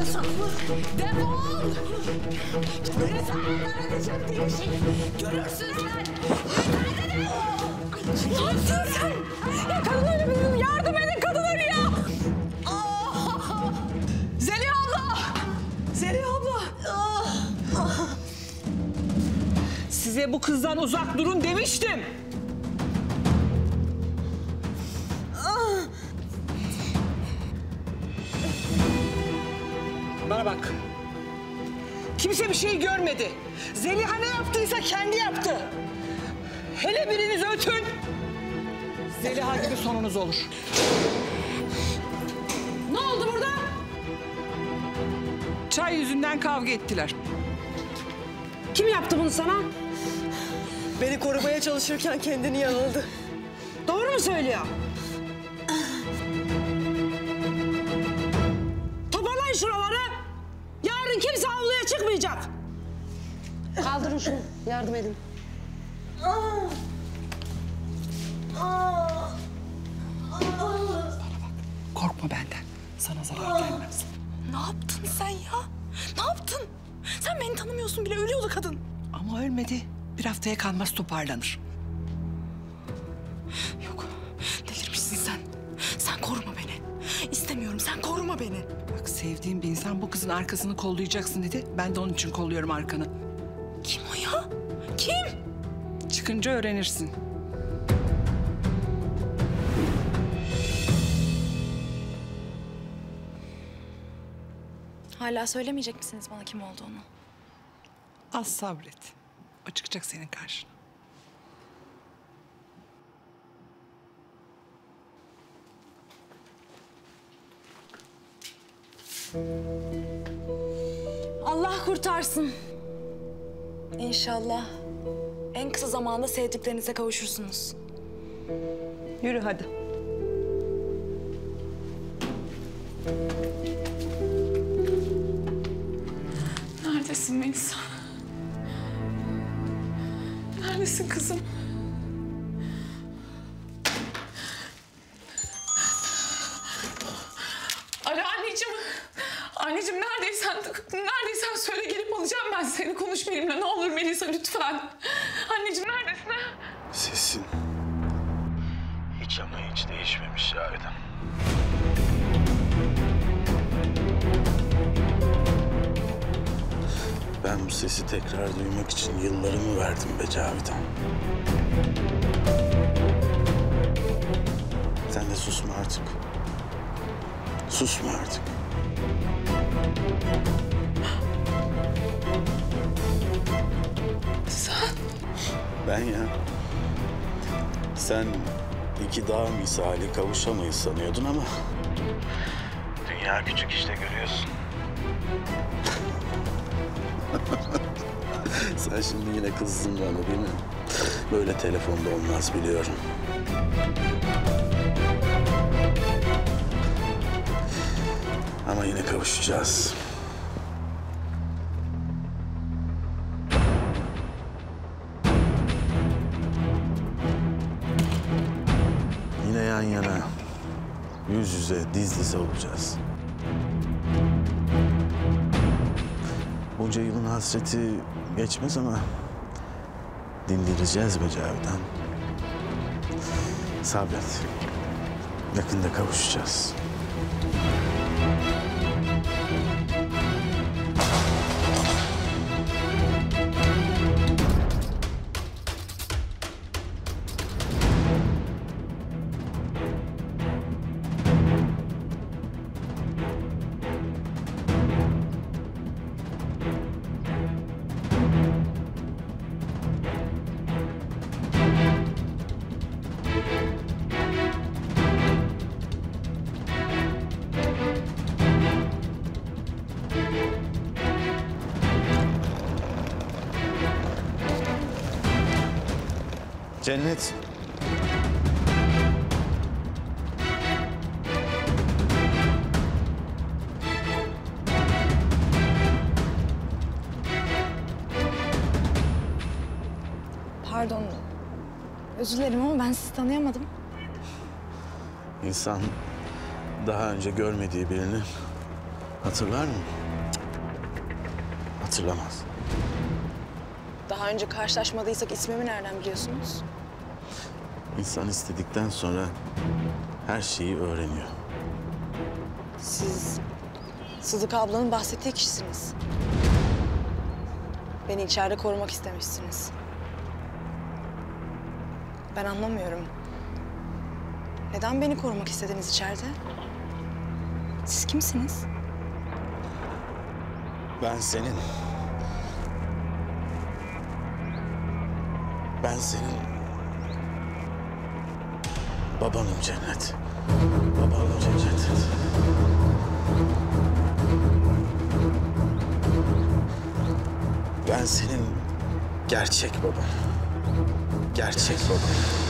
saklı. Defol! Beni sağlar edeceğim diye bir şey. Görürsün sen. Ne yaptın sen? Ya kadın ölümünün yardım edin, kadın ölüyor. Zeliha abla! Zeliha abla! Size bu kızdan uzak durun demiştim. Bana bak. Kimse bir şey görmedi. Zeliha ne yaptıysa kendi yaptı. Hele biriniz ötün. Zeliha gibi sonunuz olur. Ne oldu burada? Çay yüzünden kavga ettiler. Kim yaptı bunu sana? Beni korumaya çalışırken kendini yanıldı. Doğru mu söylüyor? Toparlayın şuraları. Yarın kimse avluya çıkmayacak. Kaldırın şunu, yardım edin. Korkma benden. Sana zarar gelmez. Ne yaptın sen ya? Ne yaptın? Sen beni tanımıyorsun bile, ölüyordu kadın. Ama ölmedi. Bir haftaya kalmaz toparlanır. Yok, delirmişsin sen. Sen koruma beni. İstemiyorum, sen koruma beni. Bak sevdiğim bir insan bu kızın arkasını kollayacaksın dedi. Ben de onun için kolluyorum arkanı. Kim o ya? Kim? Çıkınca öğrenirsin. Hala söylemeyecek misiniz bana kim olduğunu? Az sabret. O çıkacak senin karşına. Allah kurtarsın. İnşallah en kısa zamanda sevdiklerinize kavuşursunuz. Yürü hadi. Neredesin Melisa? Neredesin kızım? Alo anneciğim. Anneciğim neredeysen söyle, gelip alacağım ben seni. Konuş benimle ne olur Melisa, lütfen. Anneciğim neredesin ha? Sesin hiç ama hiç değişmemiş Cavidan. Ben bu sesi tekrar duymak için yıllarımı verdim be Cavidan. Sen de susma artık. Susma artık. Sen? Ben ya. Sen iki dağ misali kavuşamayız sanıyordun ama... dünya küçük işte, görüyorsun. Sen şimdi yine kızdın bana değil mi? Böyle telefonda olmaz biliyorum. Ama yine kavuşacağız. Yine yan yana, yüz yüze, diz dize olacağız. Bunca yılın hasreti geçmez ama dindireceğiz be Cavidan. Sabret. Yakında kavuşacağız. Cennet. Pardon, özür dilerim ama ben sizi tanıyamadım. İnsan daha önce görmediği birini Hatırlar mı? Hatırlamaz. Daha önce karşılaşmadıysak ismimi nereden biliyorsunuz? İnsan istedikten sonra her şeyi öğreniyor. Siz Sıdık ablanın bahsettiği kişisiniz. Beni içeride korumak istemişsiniz. Ben anlamıyorum. Neden beni korumak istediniz içeride? Siz kimsiniz? Ben senin... Ben senin... Babanım Cennet. Babanım Cennet. Ben senin gerçek baban. Gerçek baban.